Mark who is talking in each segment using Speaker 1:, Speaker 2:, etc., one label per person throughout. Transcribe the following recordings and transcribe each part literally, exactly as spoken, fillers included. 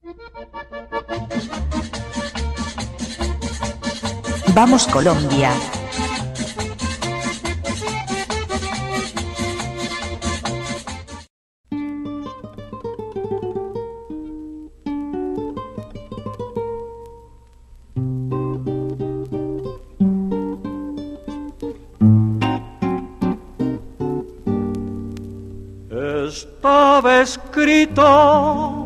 Speaker 1: Vamos Colombia.
Speaker 2: Estaba escrito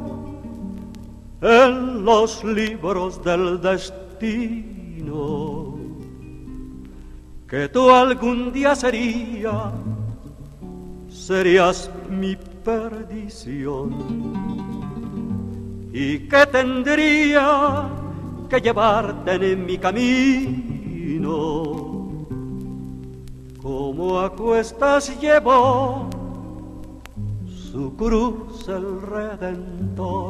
Speaker 2: en los libros del destino que tú algún día serías, serías mi perdición, y que tendría que llevarte en mi camino, como a cuestas llevó su cruz el Redentor.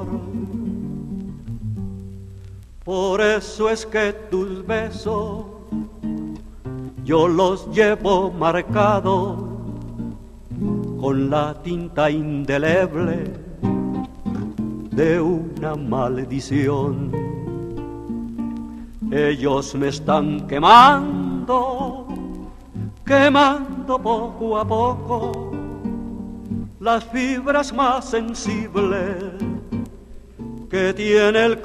Speaker 2: Por eso es que tus besos yo los llevo marcados con la tinta indeleble de una maldición. Ellos me están quemando, quemando poco a poco las fibras más sensibles que tiene el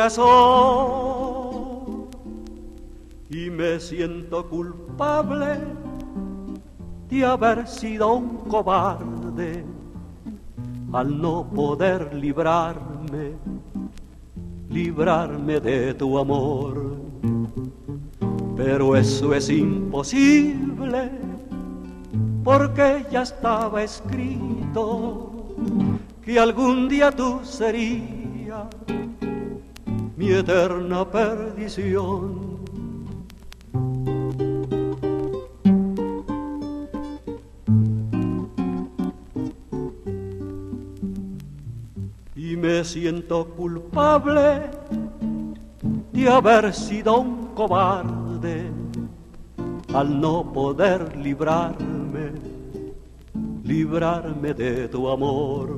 Speaker 2: corazón, y me siento culpable de haber sido un cobarde al no poder librarme, librarme de tu amor. Pero eso es imposible, porque ya estaba escrito que algún día tú serías mi eterna perdición. Y me siento culpable de haber sido un cobarde al no poder librarme, librarme de tu amor.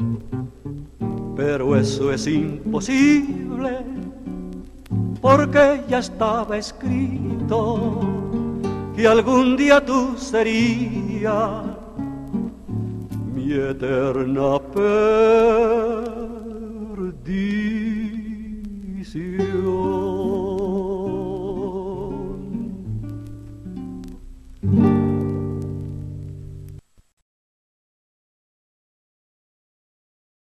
Speaker 2: Pero eso es imposible, porque ya estaba escrito que algún día tú serías mi eterna pena.